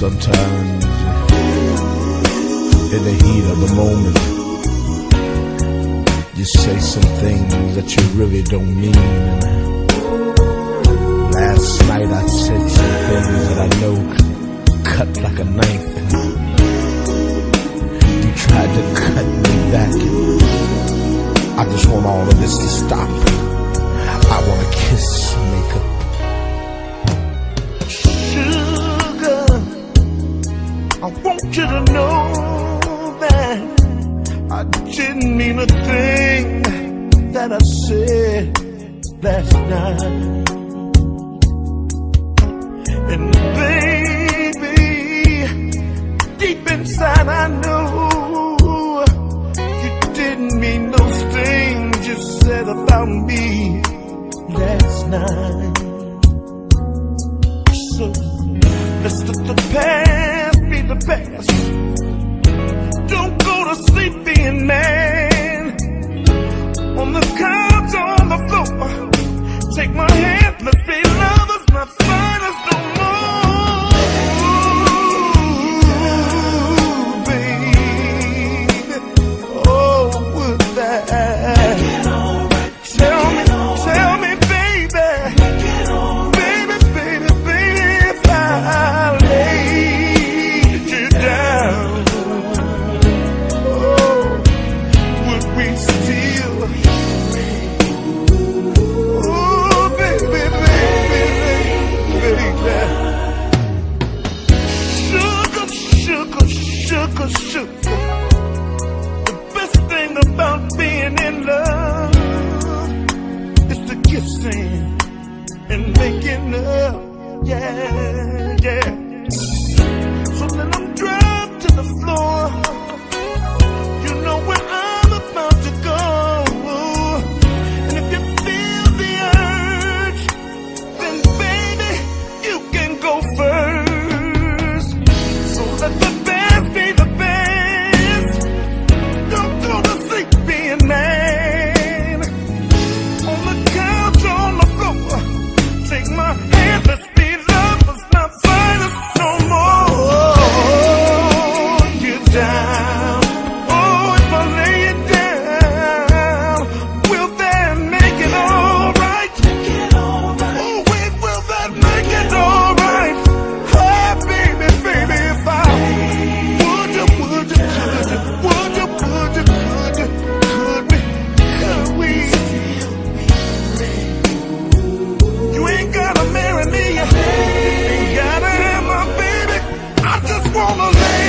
Sometimes, in the heat of the moment, you say some things that you really don't mean. And last night I said some things that I know cut like a knife, and you tried to cut me back. I just want all of this to stop. I want to kiss makeup. Sugar, I want you to know that I didn't mean a thing that I said last night. And baby, deep inside I know you didn't mean those things you said about me last night. So let's let the past be the past. Don't go to sleep being mad on the couch or on the floor. Take my hand, let's be lovers, not fighters no more. Ooh, baby, oh, would that tell me, baby, baby, if I laid you down, would we still? Oh, baby, sugar. The best thing about being in love is the kissing and making up, yeah. So then I'm dropped to the floor. You know where I'm about to go. And if you feel the urge, then baby, you can go first. So let the best be the best. Don't go to sleep being mad on the couch or on the floor. Take my hand, let's be lovers, not fighters no more. You down, oh, if I lay it down, will that make it alright? Oh, wait, will that make it alright? Oh, baby, if I would you, could we? You ain't gotta marry me, ain't gotta have my baby. I just wanna lay.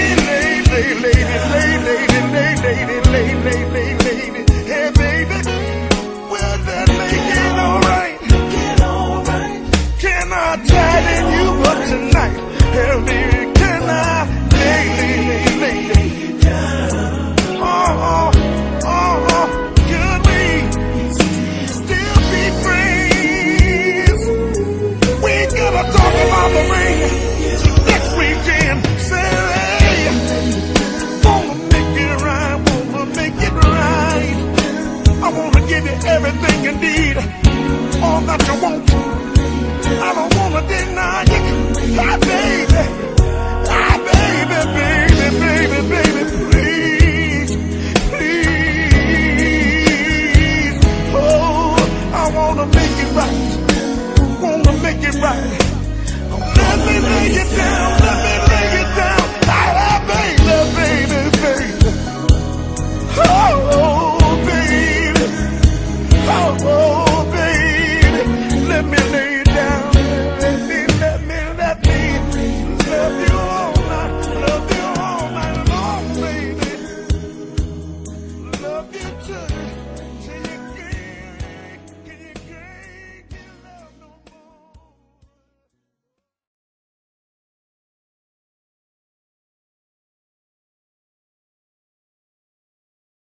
Hey, baby, will that make it alright? Can I tighten you up tonight? Hey, baby, can I lay down? Oh, could we still be friends? We gotta talk about the ring next weekend. Say, hey, wanna make it right. I wanna give you everything you need, all that you want. I don't wanna deny you. Hi, baby, please. Oh, I wanna make it right. Let me lay you down.